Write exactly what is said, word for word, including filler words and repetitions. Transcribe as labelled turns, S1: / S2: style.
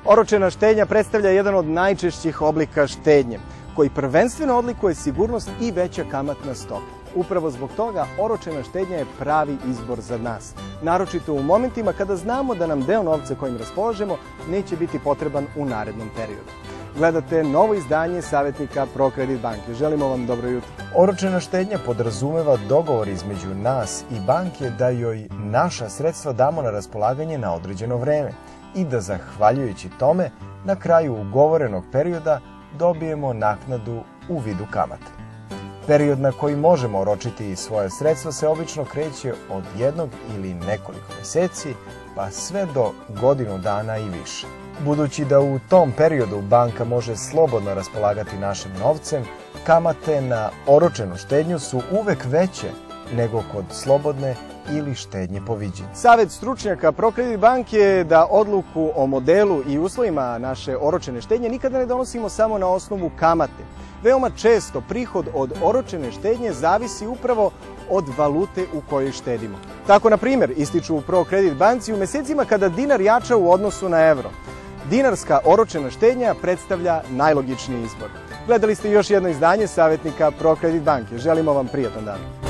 S1: Oročena štednja predstavlja jedan od najčešćih oblika štednje, koji prvenstveno odlikuje sigurnost i veća kamatna stopa. Upravo zbog toga oročena štednja je pravi izbor za nas, naročito u momentima kada znamo da nam deo novca kojim raspolažemo neće biti potreban u narednom periodu. Gledate novo izdanje Savjetnika ProCredit banke. Želimo vam dobro jutro.
S2: Oročena štednja podrazumeva dogovor između nas i banke da joj naša sredstva damo na raspolaganje na određeno vreme i da zahvaljujući tome na kraju ugovorenog perioda dobijemo naknadu u vidu kamate. Period na koji možemo oročiti svoje sredstva se obično kreće od jednog ili nekoliko meseci, pa sve do godinu dana i više. Budući da u tom periodu banka može slobodno raspolagati našim novcem, kamate na oročenu štednju su uvek veće nego kod slobodne ili štednje po viđenju.
S1: Savet stručnjaka ProCredit banke je da odluku o modelu i uslovima naše oročene štednje nikada ne donosimo samo na osnovu kamate. Veoma često prihod od oročene štednje zavisi upravo od valute u kojoj štedimo. Tako, na primjer, ističu u ProCredit banci u mesecima kada dinar jača u odnosu na evro. Dinarska oročena štednja predstavlja najlogičniji izbor. Gledali ste još jedno izdanje Savjetnika ProCredit banke. Želimo vam prijatan dan.